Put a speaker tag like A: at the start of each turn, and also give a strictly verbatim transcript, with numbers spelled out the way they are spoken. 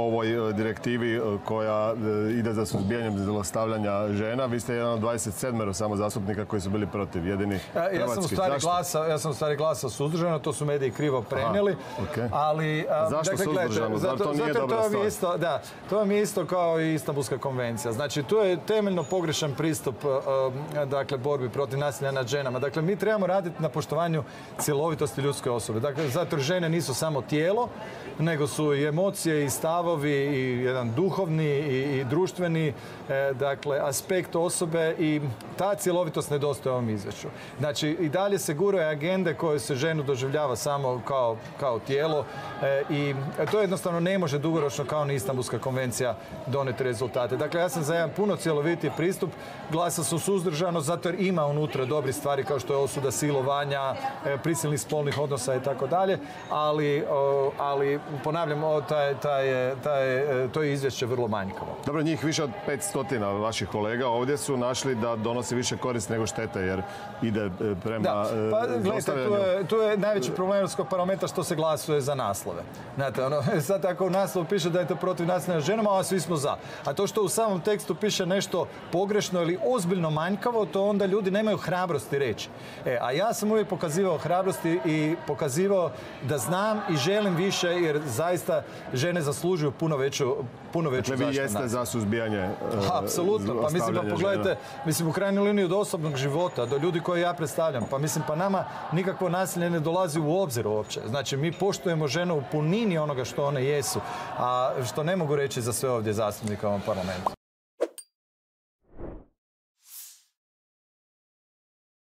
A: ovoj direktivi koja ide za suzbijanjem zlostavljanja žena. Vi ste jedan od dvadeset sedam samo zastupnika koji su bili protiv, jedini hrvatski.
B: Ja sam u stvari glasao, ja sam u stvari glasao suzdržano, to su mediji krivo prenijeli. Ali,
A: zašto suzdržano? Zar to nije dobra stvar?
B: Da, to vam je isto kao i Istanbulska konvencija. Znači, to je temeljno pogrešan pristup dakle, borbi protiv nasilja nad ženama. Dakle, mi trebamo raditi na poštovanju cjelovitosti ljudske osobe. Dakle, zato jer žene nisu samo tijelo, nego su i emocije i stavovi i jedan duhovni i, i društveni e, dakle, aspekt osobe i ta cjelovitost nedostaje u ovom izvješću. Znači, i dalje se guraju agende koje se ženu doživljava samo kao, kao tijelo e, i to jednostavno ne može dugoročno kao ni Istanbulska konvencija doneti rezultate. Dakle, ja sam za jedan puno cjelovitiji pristup, glasa su suzdržano zato jer ima unutra dobri stvari kao što je osuda silovanja, e, prisilnih spolnih odnosa i tako dalje, ali, o, ali ponavljam, o, taj, taj, taj, to je izvješće vrlo manjkavo.
A: Dobro, njih više od petstotina vaših kolega ovdje su našli da donosi više korist nego štete, jer ide prema
B: da. Pa, gledajte, tu je, tu je najveći problem Europskog parlamenta što se glasuje za naslove. Znate, ono, sad ako u naslovu piše da je to protiv nasilja nad ženama, a svi smo za. A to što u samom tekstu piše nešto pogrešno ili ozbiljno manjkavo, to onda ljudi nemaju hrabrosti reći. E, a ja sam uvijek pokazivao hrabrosti i pokazivao da znam i želim više, jer zaista žene zaslužuju puno veću, puno veću
A: zaštitu.
B: Dakle,
A: vi jeste za suzbijanje
B: uh, apsolutno. Pa mislim, pa pogledajte, žena. Mislim, u krajnjoj liniji od osobnog života, do ljudi koje ja predstavljam. Pa mislim, pa nama nikakvo nasilje ne dolazi u obzir uopće. Znači, mi poštujemo ženu u punini onoga što one jesu, a što ne mogu reći za sve ovdje zastupnika u ovom parlamentu.